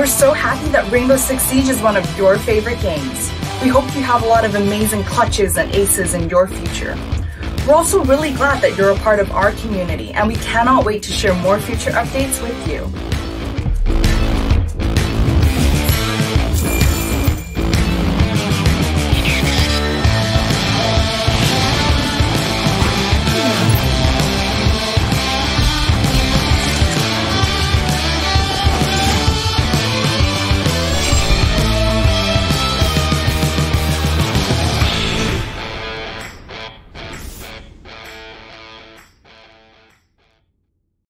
We're so happy that Rainbow Six Siege is one of your favorite games. We hope you have a lot of amazing clutches and aces in your future. We're also really glad that you're a part of our community, and we cannot wait to share more future updates with you.